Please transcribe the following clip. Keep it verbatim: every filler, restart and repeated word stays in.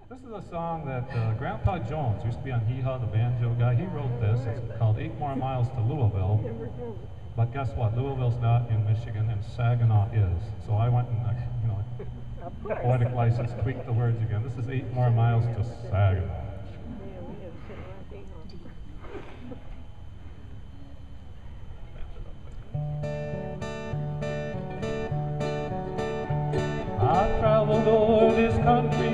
This is a song that uh, Grandpa Jones used to be on Hee Haw, the banjo guy. He wrote this. It's called Eight More Miles to Louisville. But guess what? Louisville's not in Michigan, and Saginaw is. So I went and, uh, you know, poetic license, tweaked the words again. This is Eight More Miles to Saginaw. I've traveled over this country